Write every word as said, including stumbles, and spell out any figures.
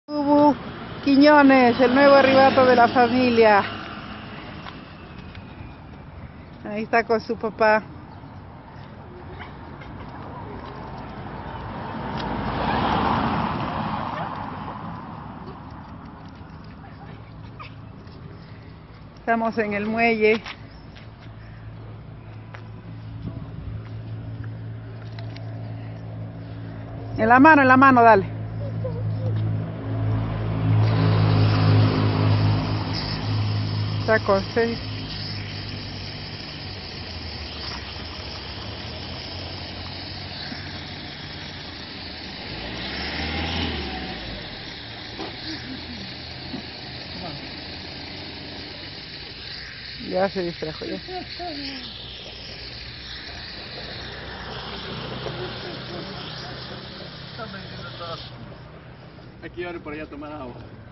Bubu Quiñones, el nuevo arribato de la familia. Ahí está con su papá. Estamos en el muelle. En la mano, en la mano, dale. Está con seis. Ya se distrajo ya. Hay que ir por allá a tomar agua.